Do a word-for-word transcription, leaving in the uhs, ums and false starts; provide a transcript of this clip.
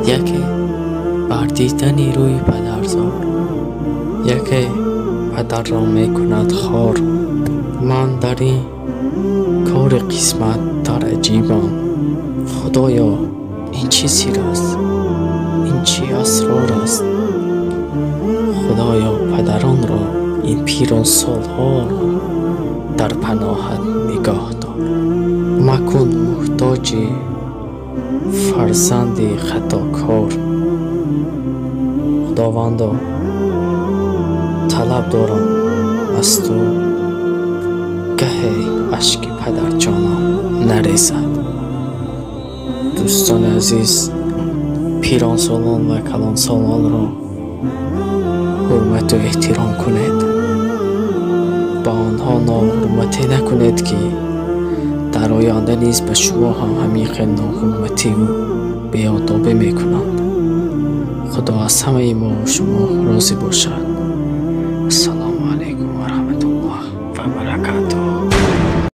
یکی بر دیدن روی پدرزار، یکی پدر را می کند خوار. من در این کار قسمت در عجیبم. خدایا این چی سیر است؟ این چی اسرار است؟ خدایا پدران را این پیران سالها را در پناهت نگاه دار. مکن محتاج فرزند خطاکار. خداوندا طلب دارم از تو گهی اشک پدر جانم نریزد. دوستان عزیز، پیران سالان و کلان سالان را حرمت و احترام کنید. با آنها ناحرمتی نکنید که در آینده نیز به شما هم همیشه ناحرمتی و بی‌آدابی میکنند. خدا از همه ما و شما راضی باشد.